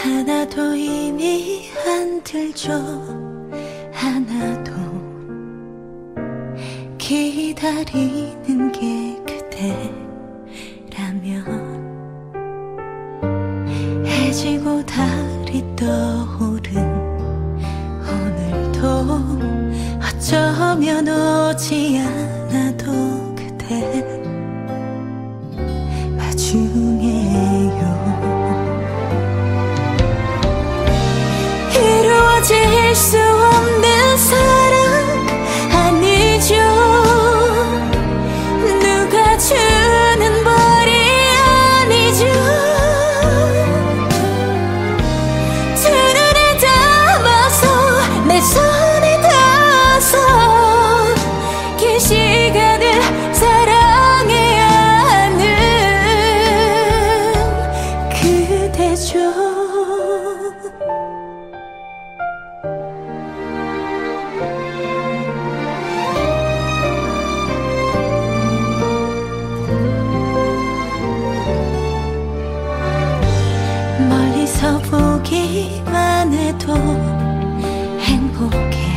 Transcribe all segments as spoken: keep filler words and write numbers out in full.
하나도 이미 안 들죠. 하나도 기다리는 게 그대라면 해지고 달이 떠오른 오늘도 어쩌면 오지 않아도 그대 와중에요. 이루어질 수 없는 사랑 아니죠. 누가 주는 벌이 아니죠. 두 눈을 감아서 내 손에 닿아서 긴 시간을 사랑해야 하는 그대죠. 멀리서 보기만 해도 행복해.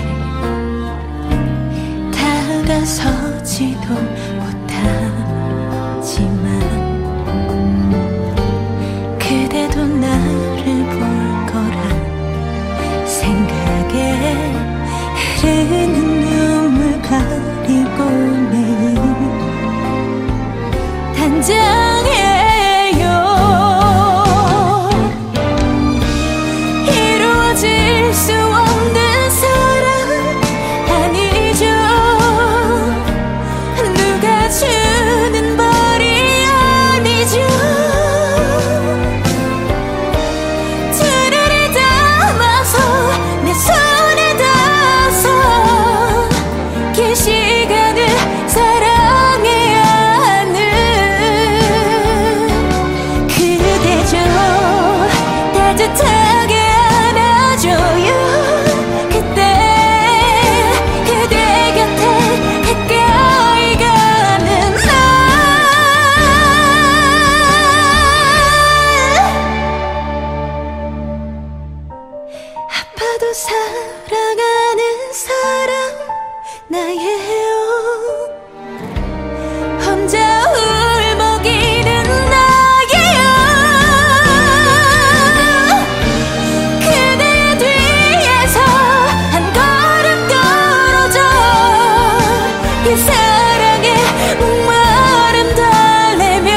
다가서지도 못하지만 그대도 나를 볼 거란 생각에 흐르는 눈물 가리고 매일 단장해요. 이루어질 수 없는 사랑 아니죠. 누가 주는 벌이 아니죠. 두 눈을 감아서 내 손에 닿아서 긴 시간을 사랑해야 하는 그대죠. 따뜻하게 안아줘요. 그때 그대 곁에 가까이 가는 날 아파도 사랑하는 사람 나예요. 혼자 울먹이는 나예요. 그대 뒤에서 한 걸음 떨어져 이 사랑에 목마름 달래며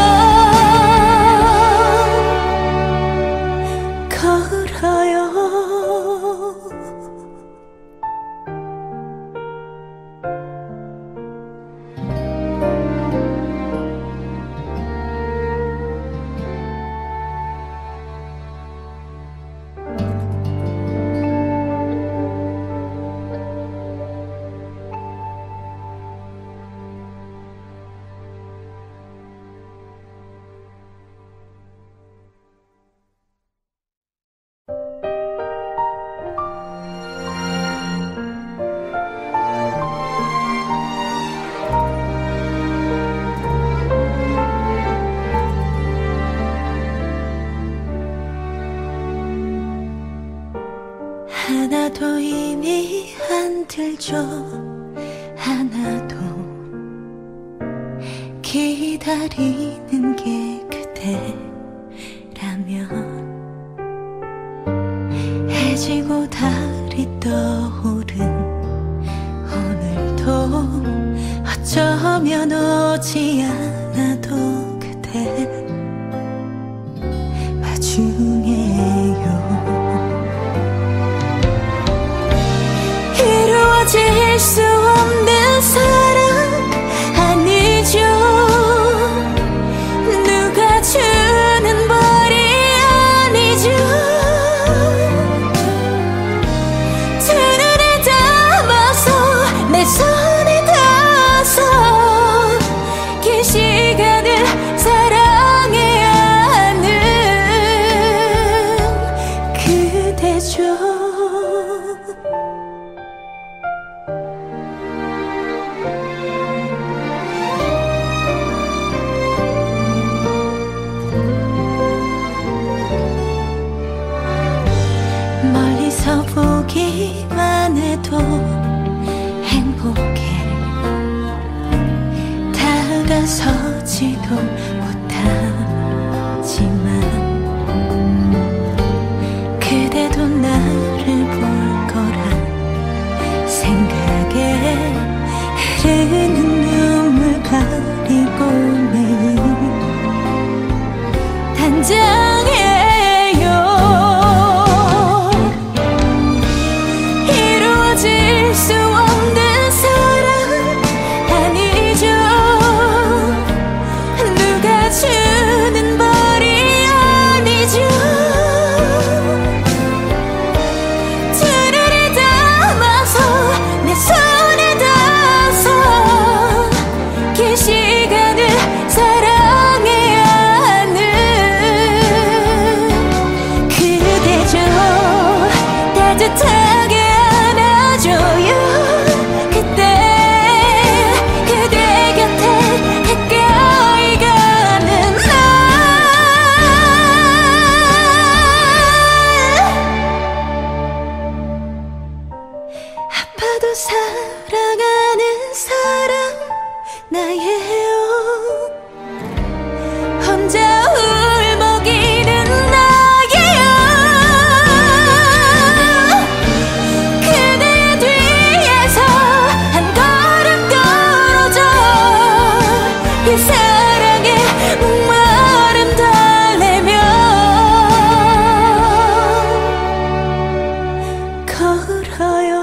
걸어요. 하나도 이미 안 들죠. 하나도 기다리는 게 그대라면 해지고 달이 떠오른 오늘도 어쩌면 오지 않아도 그대 와중에요. 이루어질 수 없는 사랑 아니죠. 누가 주는 벌이 아니죠. 두 눈을 감아서 내 손에 닿아서 긴 시간을 사랑해야 하는 그대죠. 그대도 나를 볼 거라 생각에 흐르는 눈물 가리고 매일 단장해요. 이루어질 수 없는 사랑 아니죠. 누가 주는 벌이 아니죠. 두루를 담아서 내 손에 닿아서 긴 시간을 사랑해야 하는 그대죠. 따뜻하게 안아줘요. 그때 그대 곁에 가까이 가는 날 아파도 사랑하는 사람 나예요. 혼자 울먹이는 나예요. 그대의 뒤에서 한 걸음 떨어져 이 사랑에 목마름 달래며 걸어요.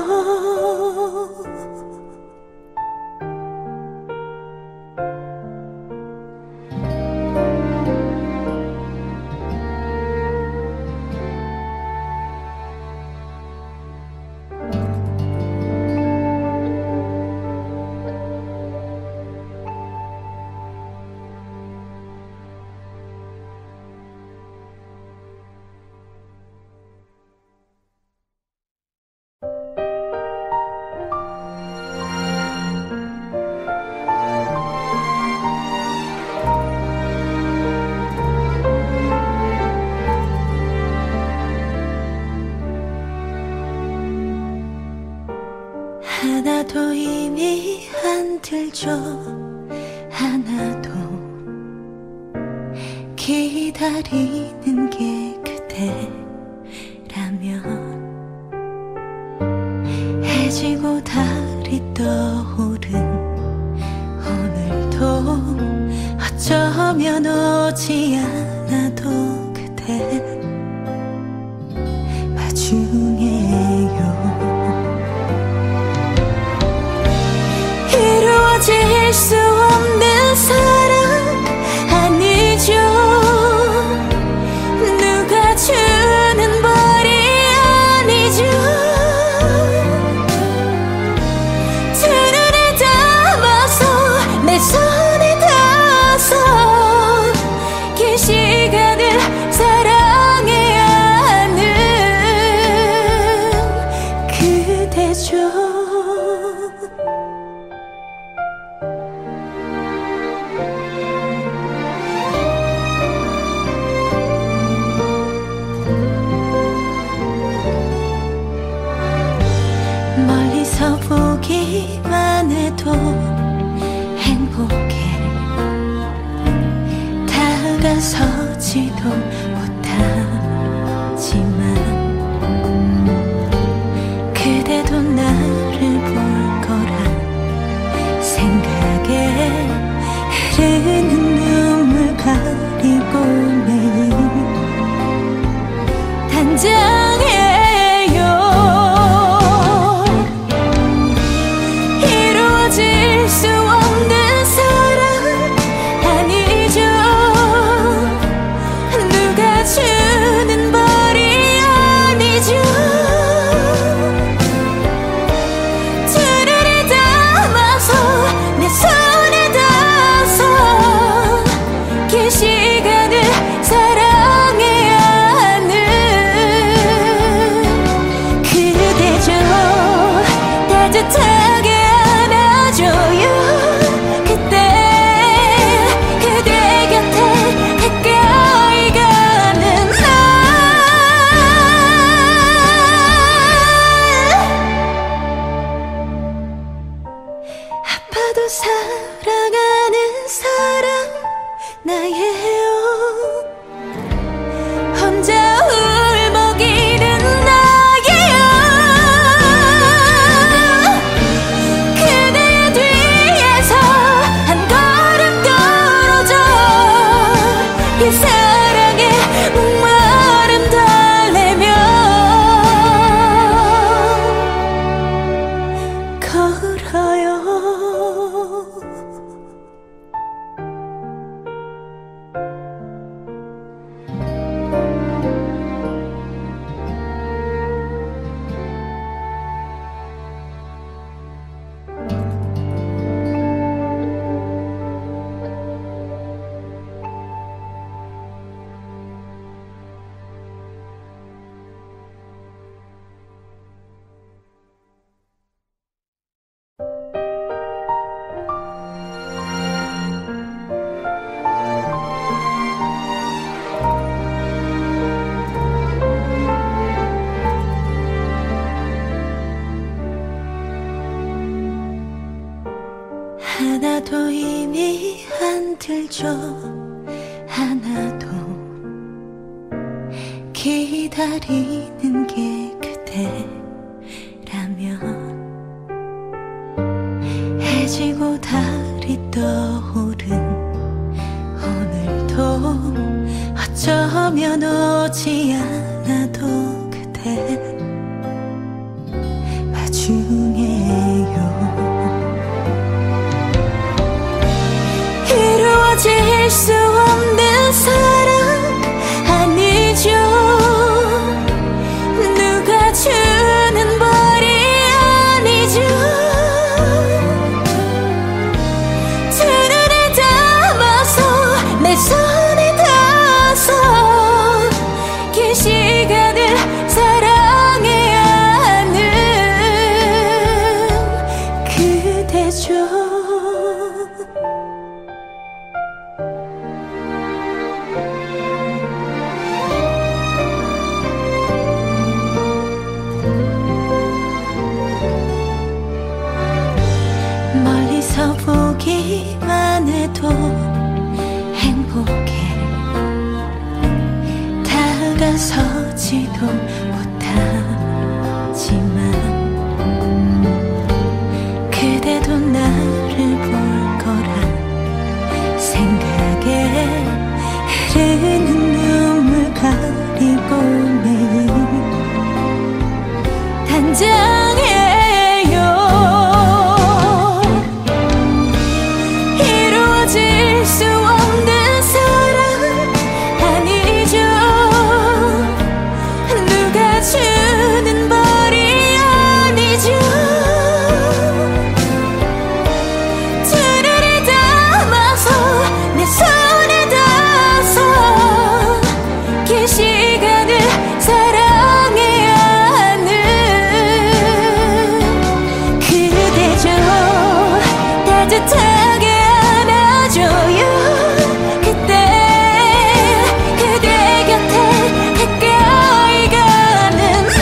하나도 이미 안 들죠. 하나도 기다리는 게 그대라면 해지고 달이 떠오른 오늘도 어쩌면 오지 않아도 그대 와중에요. 이루어질 수 없는 사랑 아니죠. 누가 주는 벌이 아니죠. 두루를 담아서 내 손에 닿아서 긴 시간을 사랑해야 하는 그대죠. 멀리서 보기만 해도 행복해. 다가서지도 못하지만 그대도 나를 볼 거라 생각에 흐르는 눈물 가리고 매일 단장해요. 이루어질 수 없는 사랑 아니죠. 누가 주는 들죠. 하나도 기다리는 게 그대라면 해지고 달이 떠오른 오늘도 어쩌면 오지 않아도 그대 와중에요. 이루어질 수 없는 사랑 아니죠. 누가 주는 벌이 아니죠. 두 눈을 감아서 내 손에 닿아서 긴 시간을 사랑해야 하는 그대죠. 멀리서 보기만 해도 행복해. 다가서지도 못하지만 그대도 나를 볼 거란 생각에 흐르는 눈물 가리고 매일 단장해요. 이루어질 수 없는 사랑 아니죠. 누가 주는 벌이 아니죠. 두 눈을 감아서 내 손에 닿아서 긴 시간을 사랑해야 하는 그대죠. 따뜻하게 안아줘요. 그때 그대 곁에 가까이 가는 날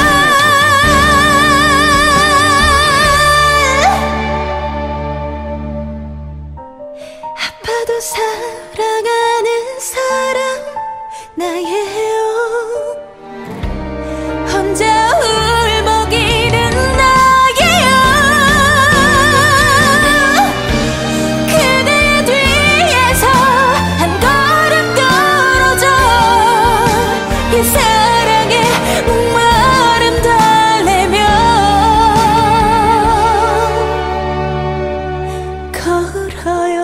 아파도 사랑하는 사람 나예요. 혼자 울먹이는 나예요. 그대 뒤에서 한 걸음 떨어져 이 사랑에 목마름 달래며 걸어요.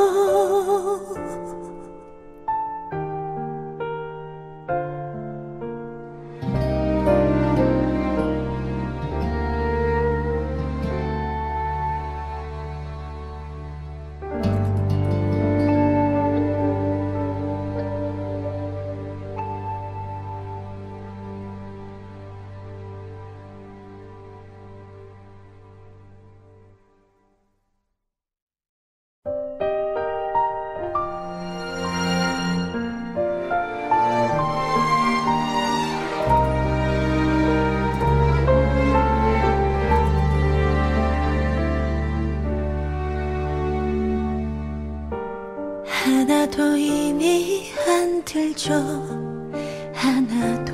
하나도 이미 안 들죠. 하나도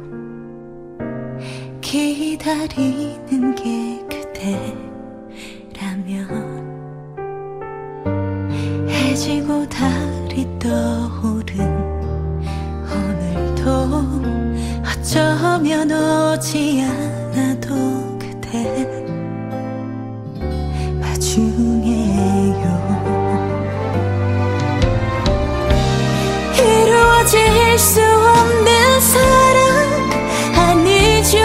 기다리는 게 그대라면 해지고 달이 떠오른 오늘도 어쩌면 오지 않아도 그대 와중에요. 이루어질 수 없는 사랑 아니죠.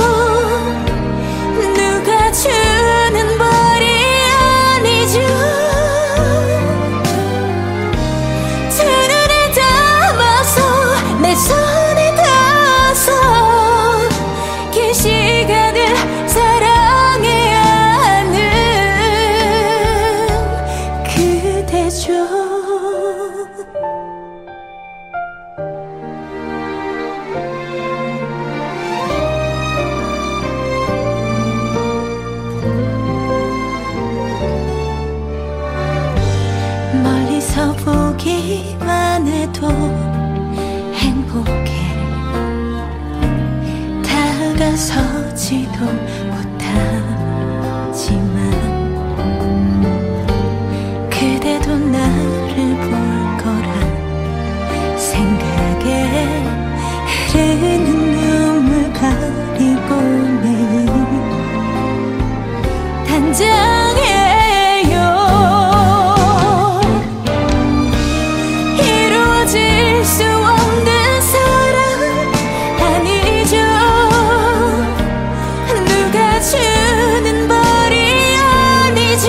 누가 주는 벌이 아니죠. 두 눈을 감아서 내 손에 닿아서 긴 시간을 사랑 서 보기만 해도 행복해. 다가서지도 못하지만 그대도 나를 볼 거란 생각에 흐르는 눈물 가리고 매일 단장해요. 이루어질 수 없는 사랑 아니죠. 누가 주는 벌이 아니죠.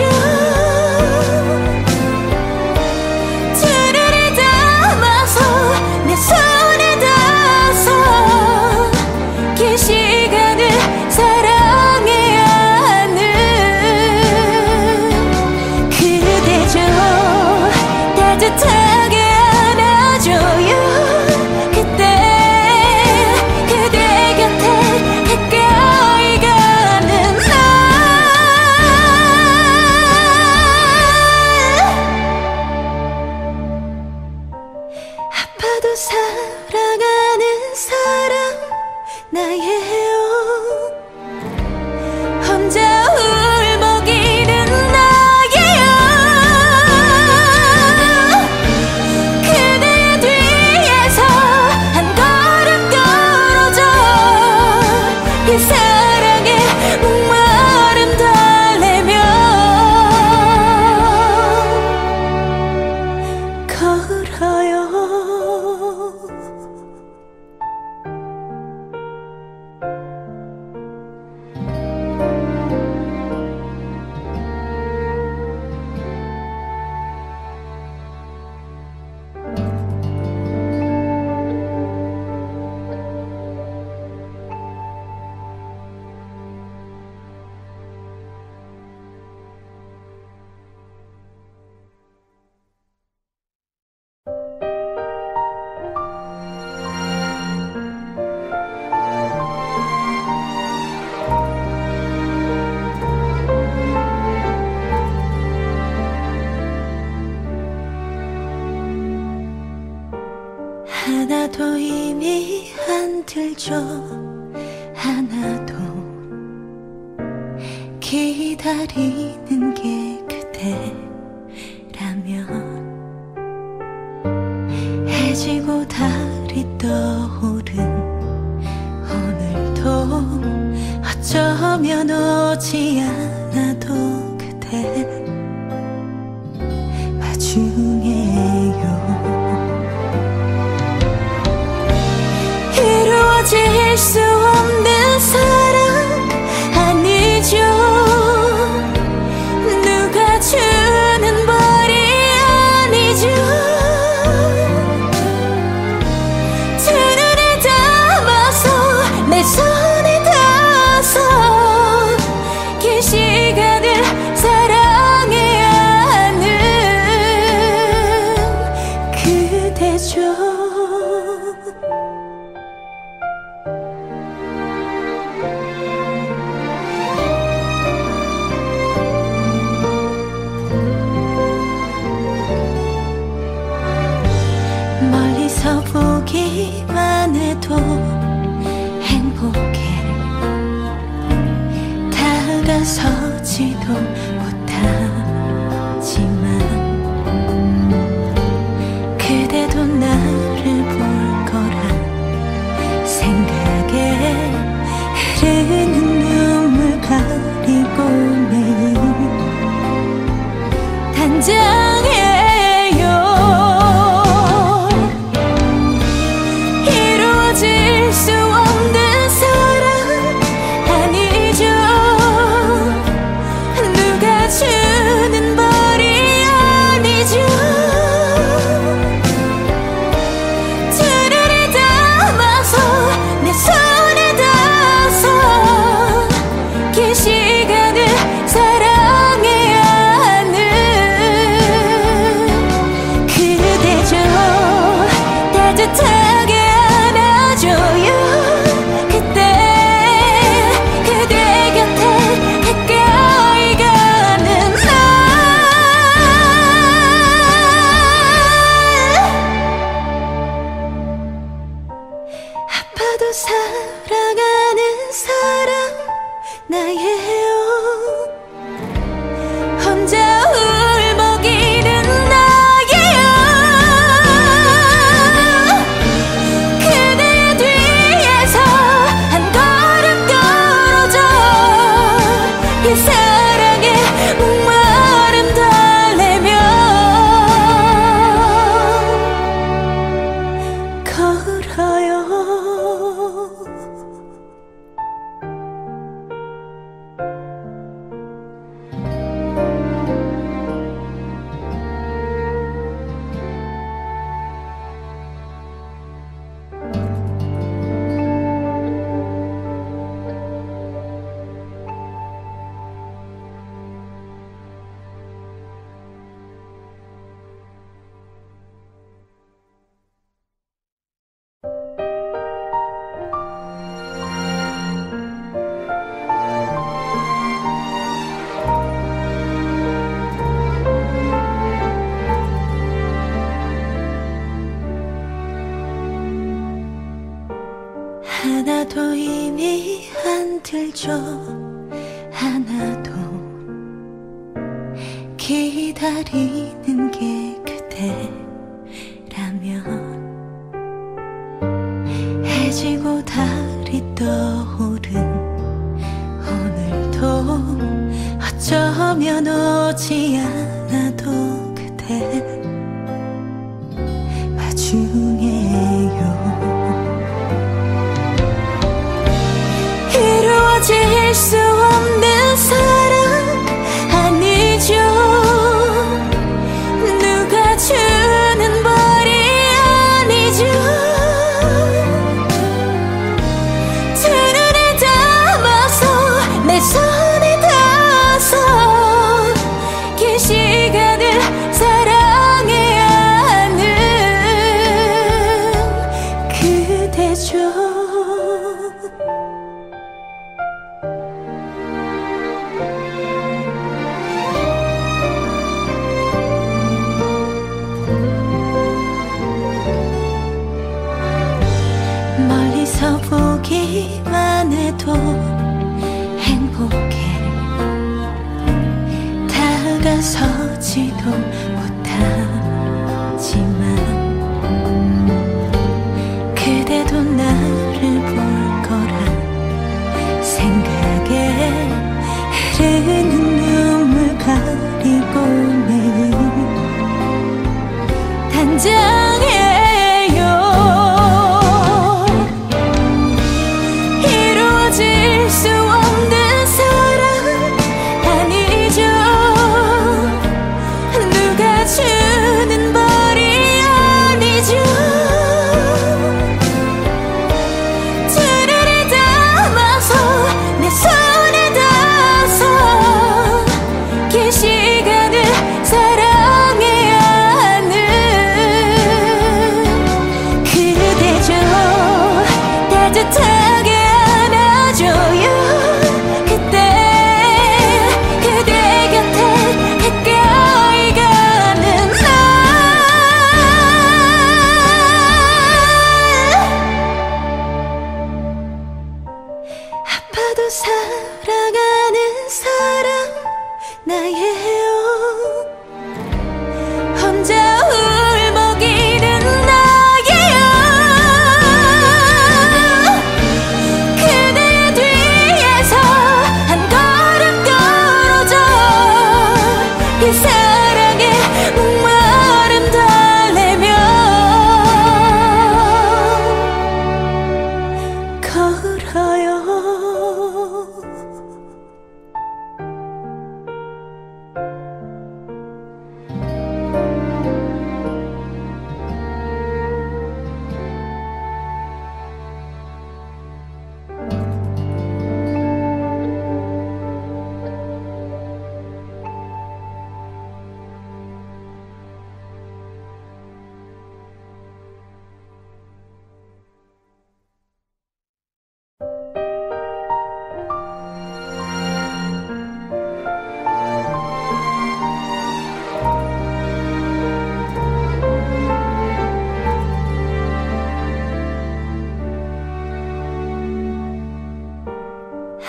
주르르 담아서 내 손에 닿아서 긴 시간을 사랑해야 하는 그대죠. 따뜻하게 안아줘요. 그때 그대 곁에 가까이 가는 날 아파도 사랑하는 사람 나예요. 혼자 울먹이는 나예요. 그대의 뒤에서 한 걸음 떨어져 이 사랑에 목마름 달래며 걸어요. 하나도 이미 안 들죠. 하나도 기다리는 게 그대라면 해지고 달이 떠오른 오늘도 어쩌면 오지 않아도 그대 와중에요. 이루어질 수 없는 사랑 아니죠. 누가 주는 벌이 아니죠. 두 눈에 담아서 내 손에 닿아서 긴 시간을 사랑해야 하는 그대죠. 나도 사랑하는 사람 나예요. 혼자 울먹이는 나예요. 그대의 뒤에서 한 걸음 떨어져 이 사랑에 목마름 달래며 걸어요. 하나도 이미 안 들죠. 하나도 기다리는 게 그대라면 해지고 달이 떠오른 오늘도 어쩌면 오지 않아도 그대 와중에요. 이루어질 수 없는 사랑 아니죠. 누가 주는 벌이 아니죠. 두 눈에 담아서 내 손에 닿아서 긴 시간을 사랑해야 하는 그대죠. 멀리서 보기만 해도 행복해. 다가서지도 못하지만 그대도 나를 볼 거란 생각에 흐르는 눈물 가리고 매일 단장해요. 이루어질 수 없는 사랑 아니죠. 누가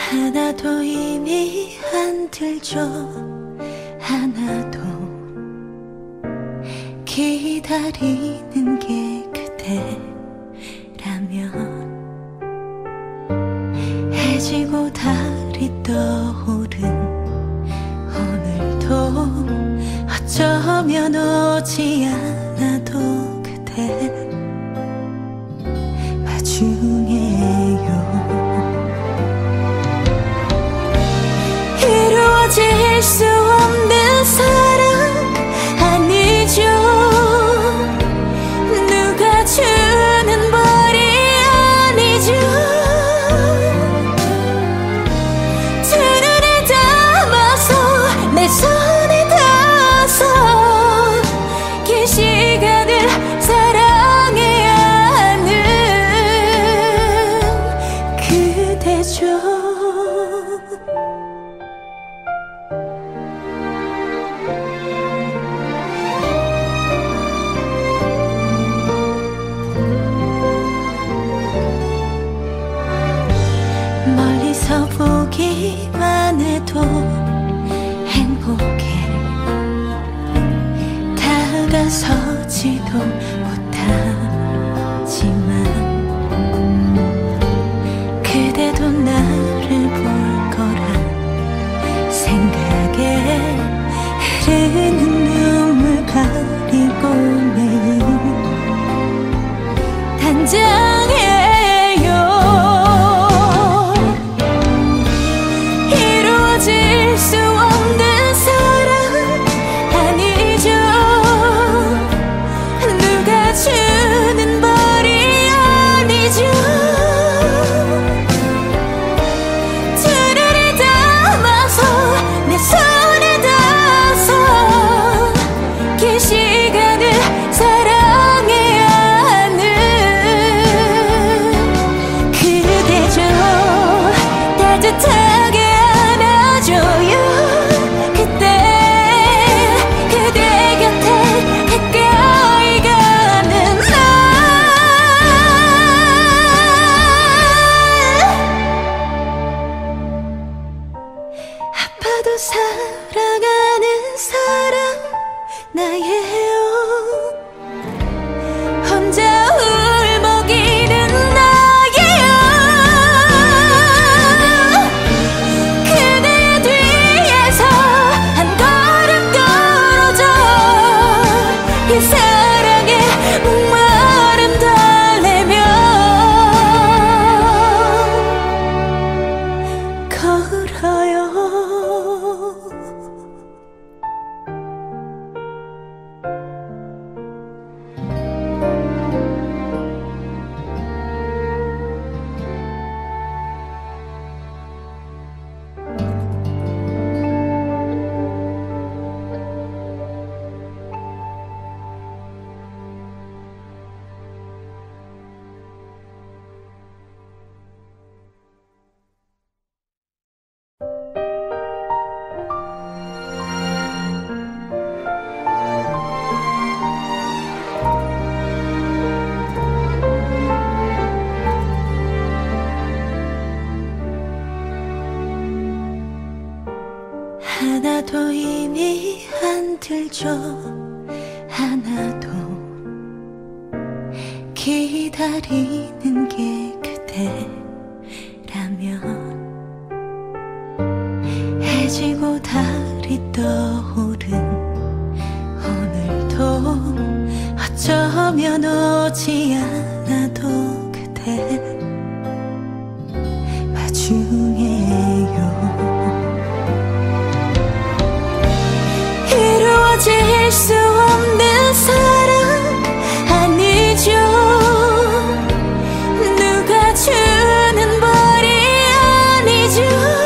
하나도 이미 안 들죠. 하나도 기다리는 게 그대라면 해지고 달이 떠오른 오늘도 어쩌면 오지 않아도 그대 와중에요. 이루어질 수 없는 사랑 아니죠. 누가 주는 벌이 아니죠. 두 눈을 감아서 내 손에 닿아서 긴 시간을 사랑해야 하는 그대죠. 멀리서 보기만 해도 행복해. 다가서지도 못하지만 그대도 나를 볼 거란 생각에 흐르는 눈물 가리고 매일 단장해요. 이루어질 수 없는 사랑 아니죠. 누가 주는 벌이 아니죠. 두 눈을 감아서 내 손에 닿아서 긴 시간을 사랑해야 하는 그대죠. 따뜻하게 안아줘요. 그때 그대 곁에 가까이 가는 날 아파도 사랑하는 사랑 나예요. 혼자 울먹이는 나예요. 그대 뒤에서 한 걸음 떨어져 이 사랑에 목마름 달래며 걸어요. 하나도 이미 안 들죠. 하나도 기다리는 게 그대라면 해지고 달이 떠오른 오늘도 어쩌면 오지 않아도 그대 와중에요. 이루어질 수 없는 사랑 아니죠. 누가 주는 벌이 아니죠.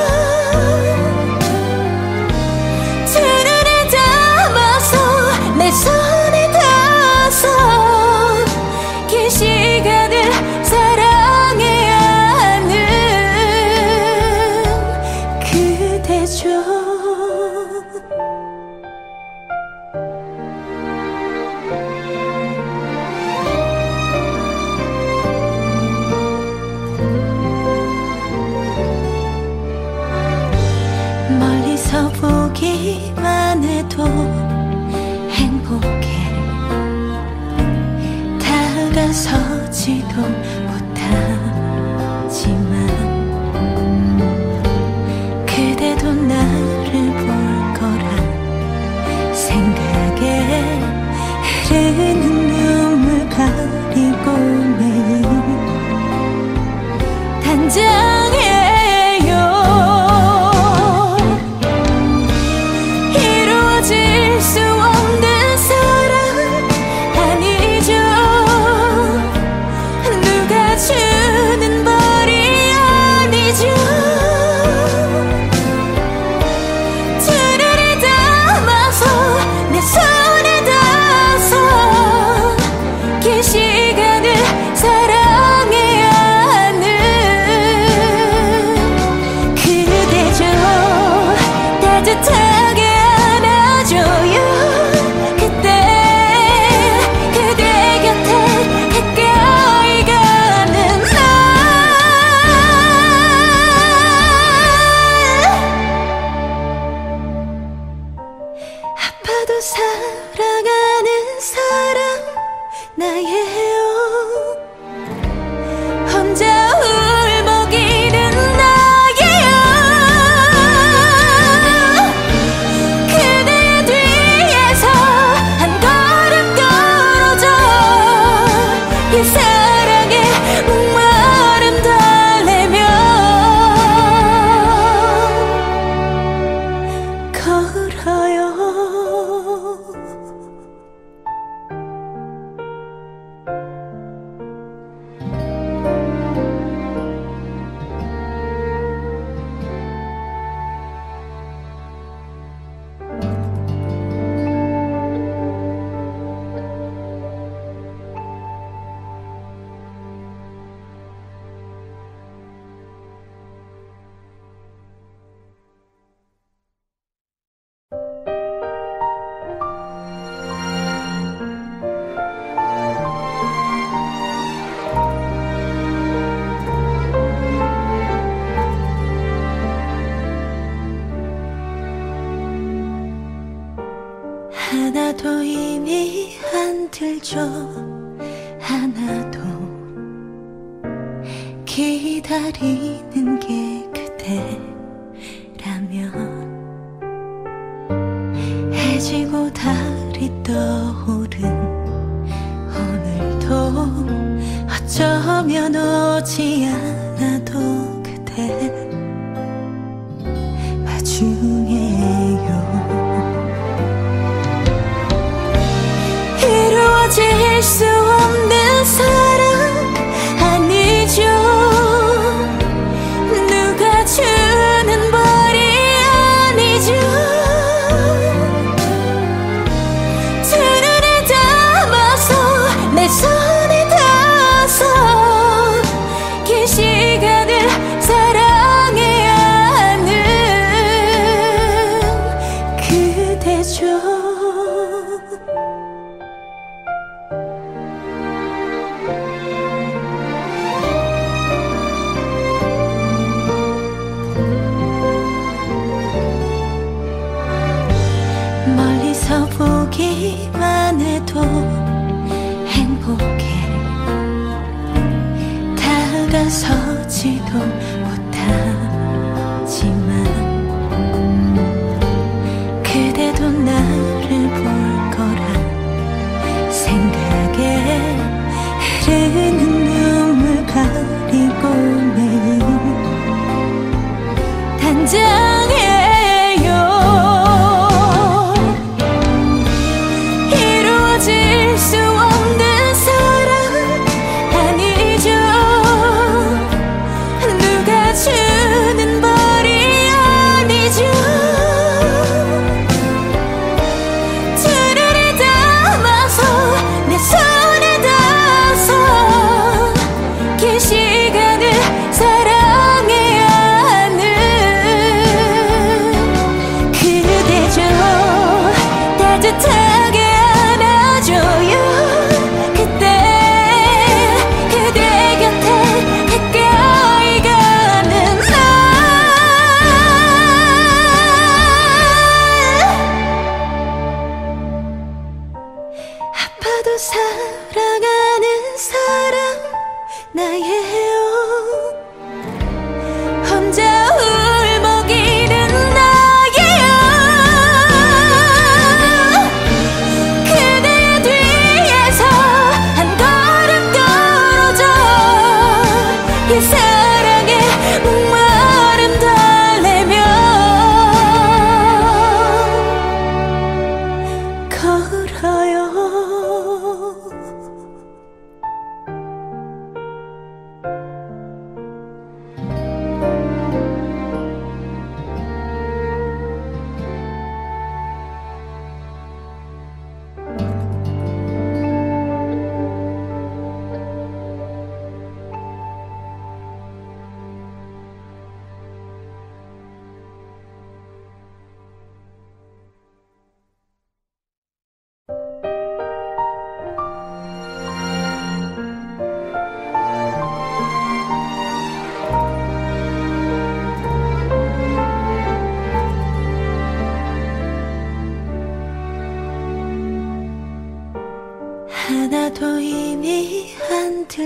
두 눈을 감아서 내 손에 닿아서 긴 시간을 사랑해야 하는 주는 벌이 아니죠. 주르르 담아서 내 손에 닿아서 긴 시간을 사랑해야 하는 그대죠. 따뜻하게 안아줘요. 그때 그대 곁에 가까이 가는 날 아파도 사랑하는 사람 나예요. 혼자 울먹이는 나예요. 그대의 뒤에서 한 걸음 떨어져 이 사랑에 목마름 달래며 걸어요. 하나도 이미 안 들죠. 하나도 기다리는 게 그대라면 해지고 달이 떠오른 오늘도 어쩌면 오지 않아도 그대 와중에요. 이루어질 수 없는 사랑 아니죠. 누가 주는 벌이 아니죠. 두 눈에 담아서 내 손에 닿아서 긴 시간을 사랑해야 하는 그대죠. 멀리서 보기만 해도 행복해. 다가서지도 못하지만 그대도 나를 볼 거란 생각에 흐르는 눈물 가리고 매일 단장해요. 이루어질 수 없는 사랑 아니죠. 누가 주는 벌이 아니죠. 주르르 담아서 내 손에 닿아서 긴 시간을 사랑해야 하는 그대죠. 따뜻하게 안아줘요. 그때 그대 곁에 가까이 가는 날 아파도 사랑하는 사람 나예요. 혼자 울먹이는 나예요. 그대의 뒤에서 한 걸음 떨어져 이 사랑에 목마름 달래며 걸어요.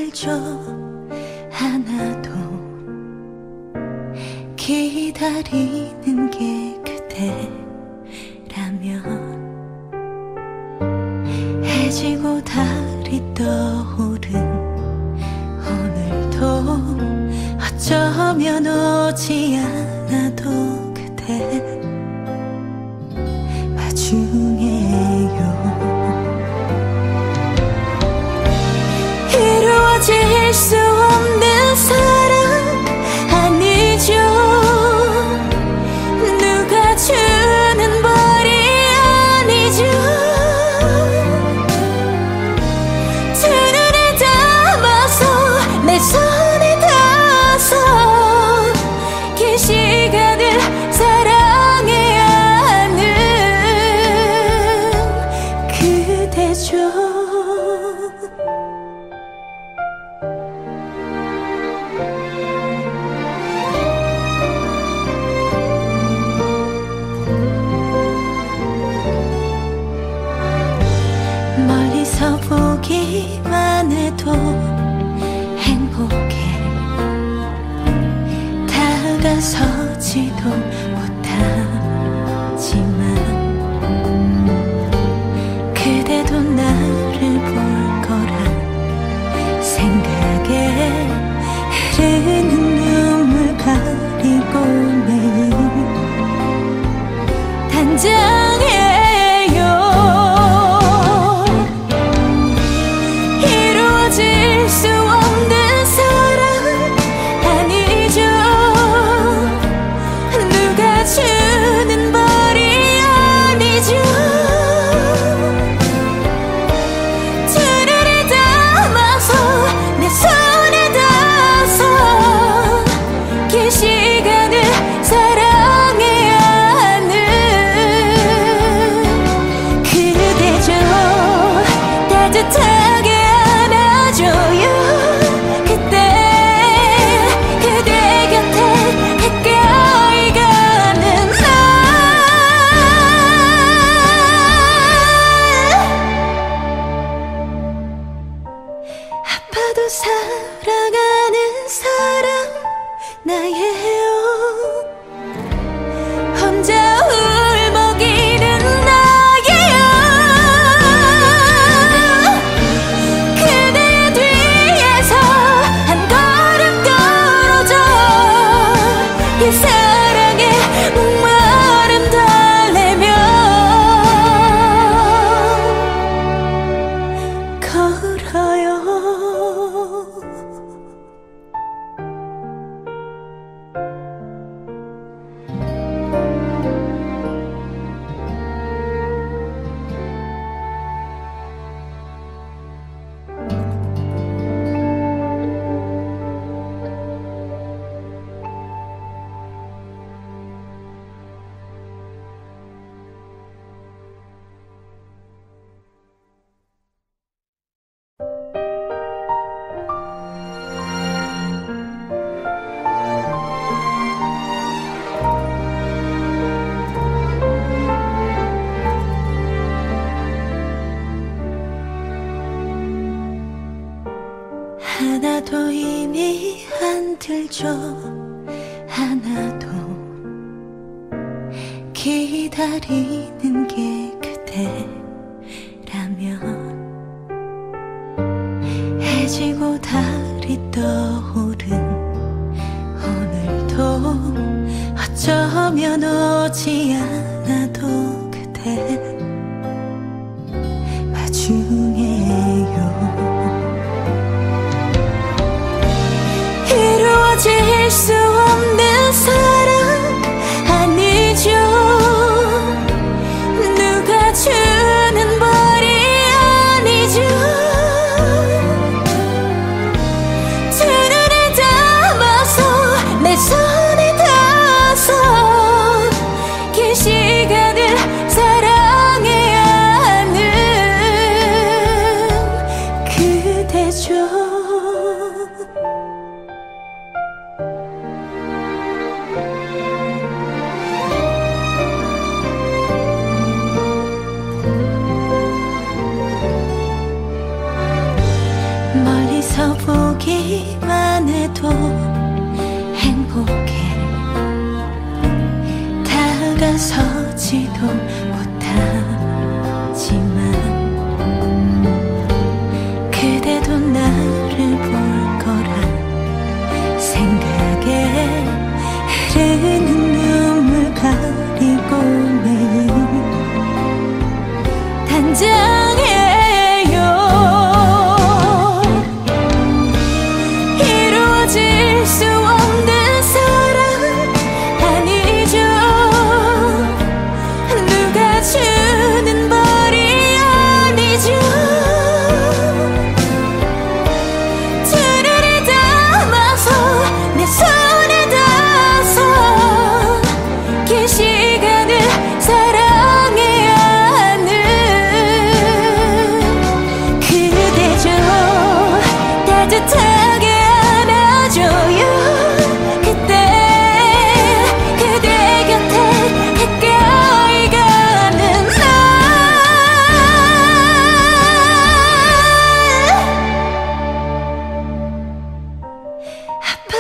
들죠. 하나도 기다리는 게 그대라면 해지고 달이 떠오른 오늘도 어쩌면 오지 않아도 그대 와중에요. 이루어질 수 없는 사랑 아니죠. 누가 주는 벌이 아니죠. 두 눈을 담아서 내 손에 닿아서 긴 시간을 사랑해야 하는 그대죠. 멀리서 보기만 해도 행복해. 다가서지도 못하지만 그대도 나를 볼 거란 생각에 흐르는 눈물 가리고 매일 단장해요. 이루어질 수 없는 사랑 아니죠. 누가 주는 벌이 아니죠. 두 눈을 담아서 내 손에 닿아서 긴 시간을 사랑해야 하는 그대죠. 따뜻하게 안아줘요. 그때 그대 곁에 가까이 가는 날 아파도 사랑하는 사람 나예요. 혼자 울먹이는 나예요. 그대의 뒤에서 한 걸음 떨어져 이 사랑에 목마름 달래며 걸어요. 하나도 이미 안 들죠. 하나도 기다리는 게 그대라면 해지고 달이 떠오른 오늘도 어쩌면 오지 않아도 그대 와중에요. 이루어질 수 없는 사랑 아니죠. 누가 주는 벌이 아니죠. 두 눈을 담아서 내 손에 닿아서 긴 시간을 사랑해야 하는 그대죠.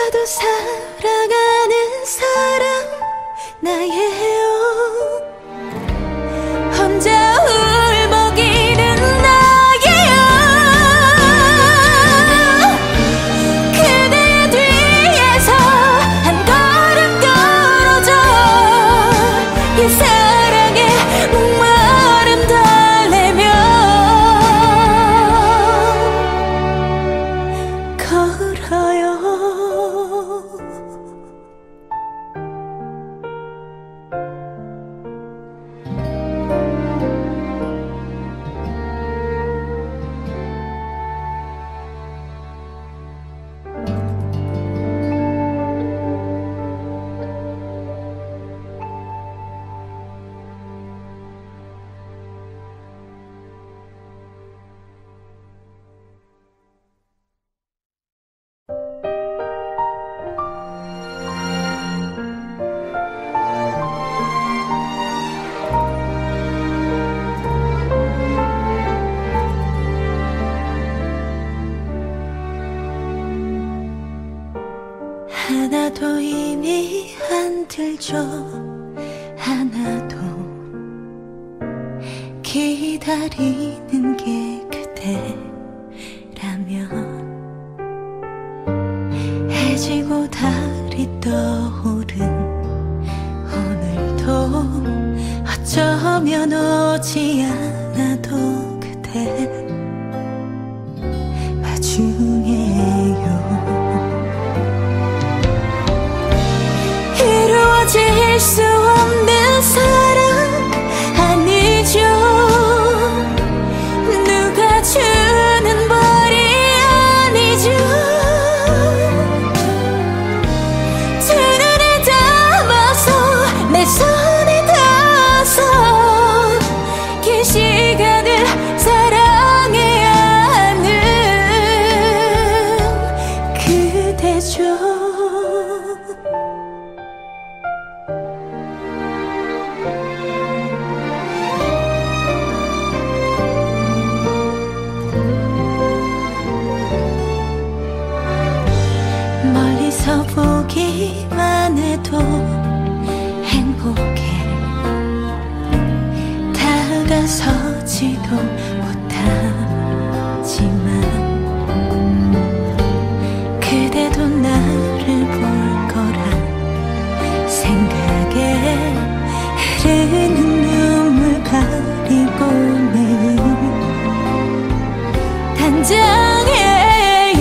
나도 사랑하는 사람 나예요. 혼자 울먹이는 나예요. 그대 뒤에서 한 걸음 떨어져 이 사랑에 목마름 달래며 걸어요. 하나도 이미 안 들죠. 하나도 기다리는 게 그대라면 해지고 달이 떠오른 오늘도 어쩌면 오지 않아도 그대 와중에요. 이루어질 수 없는 사랑 아니죠. 누가 주는 벌이 아니죠. 두 눈에 담아서 내 손에 닿아서 긴 시간을 사랑해야 하는 그대죠. 멀리서 보기만 해도 행복해. 다가서지도 못하지만 그대도 나를 볼 거란 생각에 흐르는 눈물 가리고 매일 단장해요.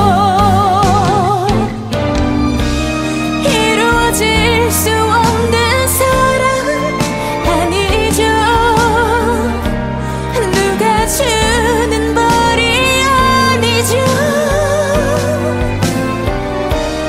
이루어질 수 없는 사랑 아니죠. 누가 주는 벌이 아니죠.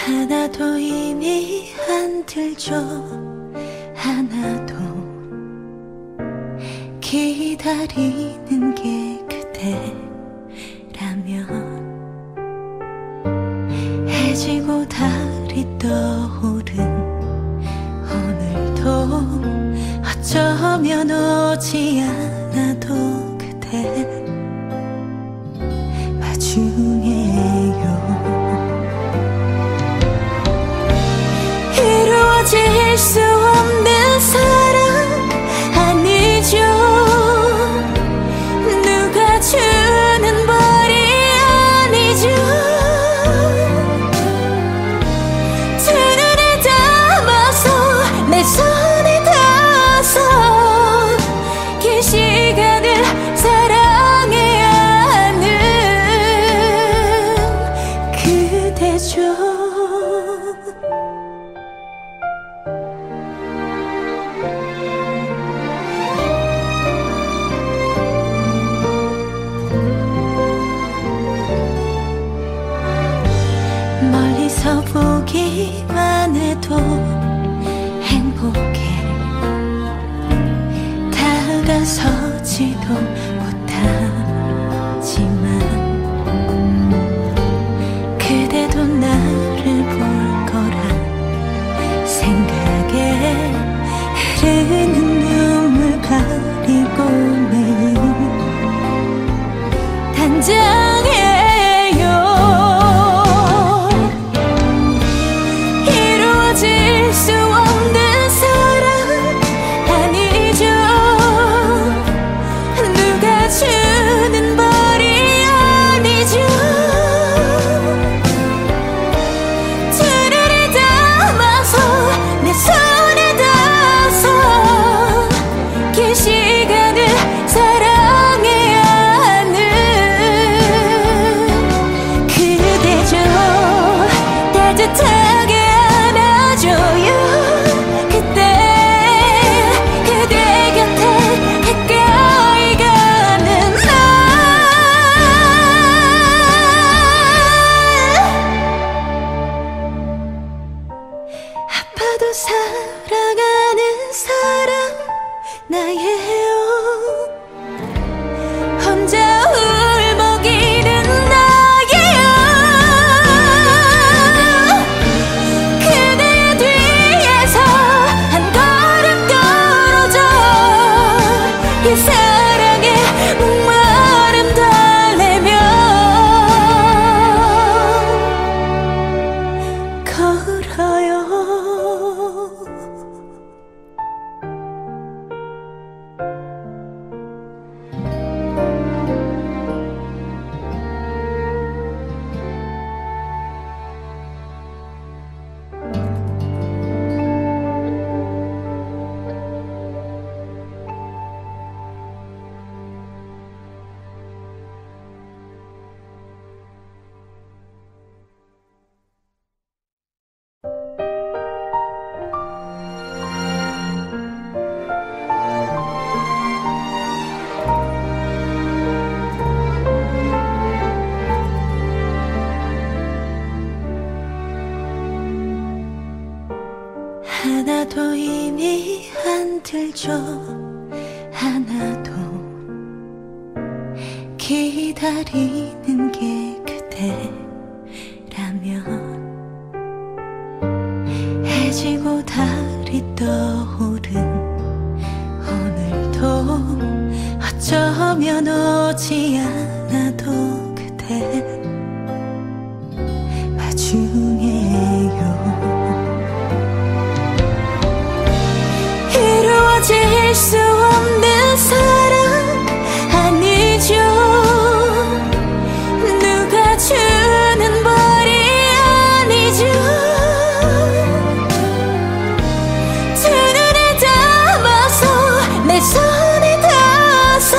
하나도 이미 안 들죠. 하나도 기다리는 게 그대라면 해지고 달이 떠오른 오늘도 어쩌면 오지 않아도 그대 마중에요. 이루어질 수 없는 사랑 아니죠. 누가 주는 벌이 아니죠. 두 눈에 담아서 내 손에 닿아서 긴 시간을 사랑해야 하는 그대죠. 멀리서 보기만 해도 행복해. 다가서지도 못하지만 그대도 나를 볼 거란 생각에 흐르는 눈물 가리고 매일 단장해요. 이루어질 수 없는 사랑 아니죠. 누가 주는 벌이 아니죠. 두 눈을 담아서 내 손에 닿아서 긴 시간을 사랑해야 하는 그대죠. 따뜻하게 안아줘요. 그때 그대 곁에 가까이 가는 날 아파도 사랑하는 사람 나예요. 혼자 울먹이는 나예요. 그대의 뒤에서 한 걸음 떨어져 이 사랑에 목마름 달래며 걸어요. 하나도 이미 안 들죠. 하나도 기다리는 게 그대라면 해지고 달이 떠오른 오늘도 어쩌면 오지 않아도 그대 마중에요. 이루어질 수 없는 사랑 아니죠. 누가 주는 벌이 아니죠. 두 눈에 담아서 내 손에 닿아서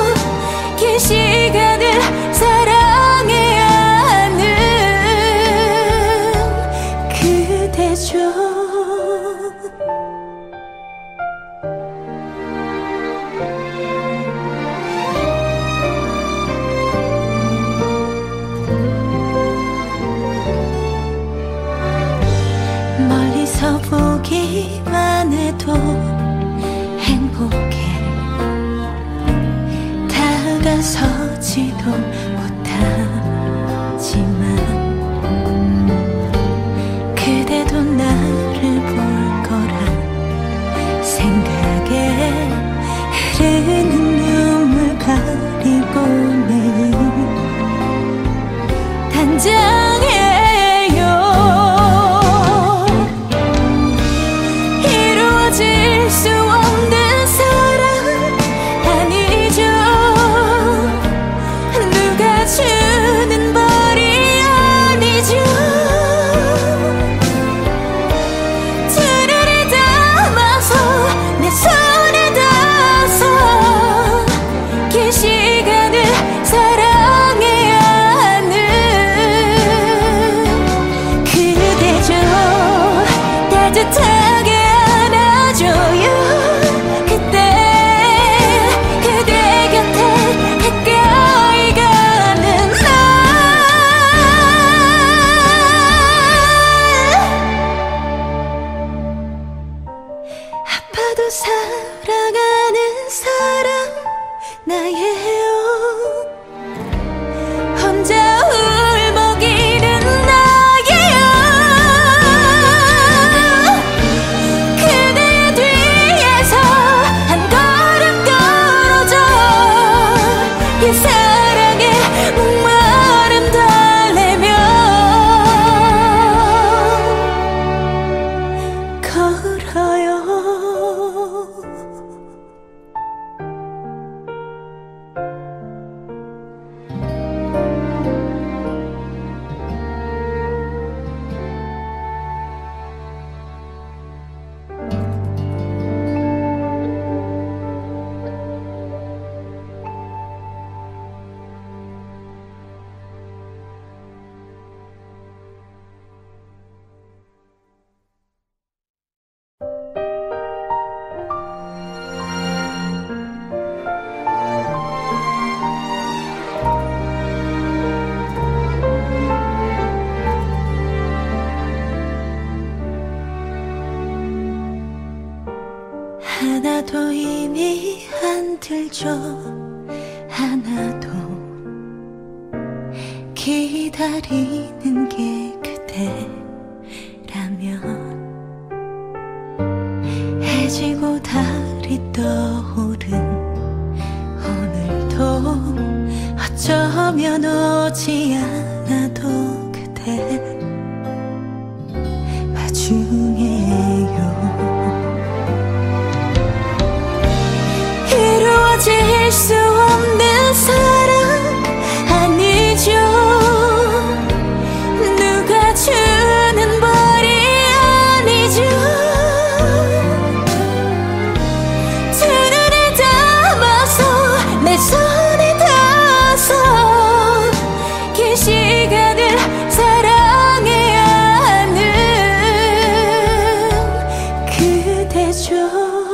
긴 시간을 사랑해야 하는 단장해요. 이루어질 수 없는 사랑 아니죠. 누가 주는 벌이 아니죠. 주르를 담아서 내 손에 닿아서 긴 시간을 사랑해야 하는 그대죠. 따뜻하게 안아줘요. 그때 그대 곁에 가까이 가는 날 아파도 사랑하는 사람 나예요. 혼자 울먹이는 나예요. 그대의 뒤에서 한 걸음 떨어져 이 사랑에 목마름 달래며 걸어요. 하나도 이미 안 들죠. 하나도 기다리는 게 그대라면 해지고 달이 떠오른 오늘도 어쩌면 오지 않아도 그대 와중에요. 이루어질 수 없는 사랑 아니죠. 누가 주는 벌이 아니죠. 두 눈을 담아서 내 손에 닿아서 긴 시간을 사랑해야 하는 그대죠.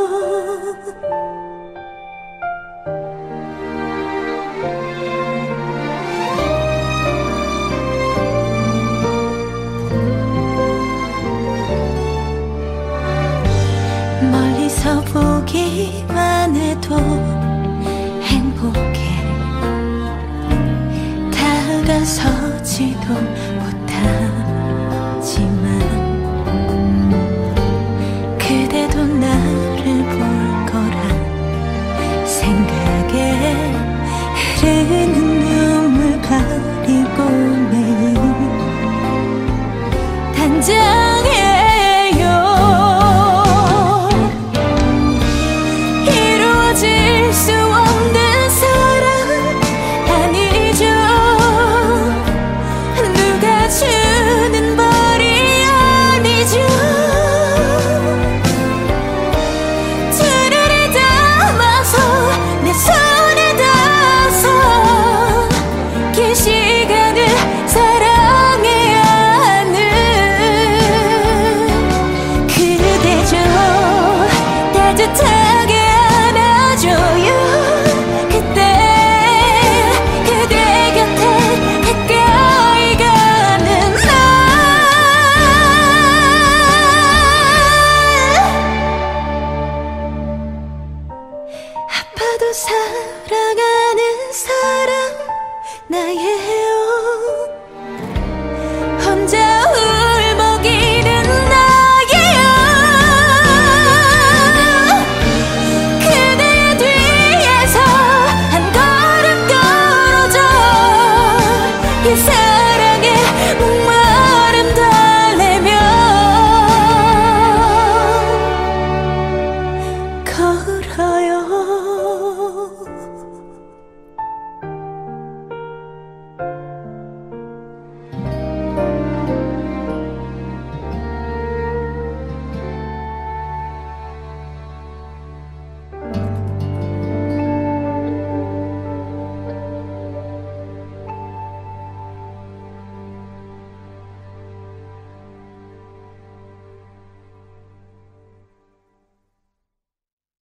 멀리서 보기만 해도 행복해. 다가서지도 못하지만 그대도 나를 볼 거란 생각에 흐르는 눈물 가리고 매일 단장해요. 이루어질 수 없는 사랑 아니죠. 누가 주는 벌이 아니죠. 두 눈을 담아서 내 손에 닿아서 긴 시간을 사랑해야 하는 그대죠. 따뜻하게 안아줘요. 그때 그대 곁에 가까이 가는 날 아파도 사랑하는 사람 나예요. 혼자 울먹이는 나예요. 그대의 뒤에서 한 걸음 떨어져 이 사랑에 너에게 목마름 달래며 걸어요.